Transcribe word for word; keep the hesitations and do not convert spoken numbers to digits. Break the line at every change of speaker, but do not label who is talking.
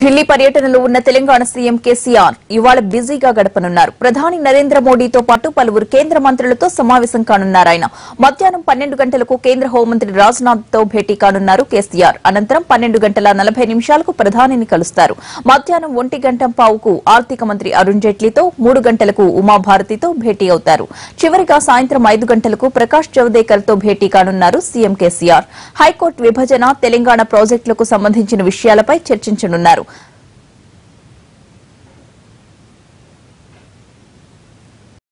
ఢిల్లీ పర్యటనలో ఉన్న తెలంగాణ సీఎం కేసీఆర్ ఇవాళ బిజీగా గడపనున్నారు. ప్రధాని నరేంద్ర మోడీతో పాటు పలువురు కేంద్ర మంత్రులతో సమావేశం కానున్నారు. ఆయన మధ్యాహ్నం పన్నెండు గంటలకు కేంద్ర హోంమంత్రి రాజ్నాథ్ తో భేటీ కానున్నారు కేసీఆర్. అనంతరం పన్నెండు గంటల నలభై నిమిషాలకు ప్రధానిని కలుస్తారు. మధ్యాహ్నం ఒంటి గంట పావుకు ఆర్థిక మంత్రి అరుణ్ జైట్లీతో, మూడు గంటలకు ఉమాభారతితో భేటీ అవుతారు. చివరిగా సాయంత్రం ఐదు గంటలకు ప్రకాష్ జవదేకర్ తో భేటీ కానున్నారు సీఎం కేసీఆర్. హైకోర్టు విభజన, తెలంగాణ ప్రాజెక్టులకు సంబంధించిన విషయాలపై చర్చించనున్నారు.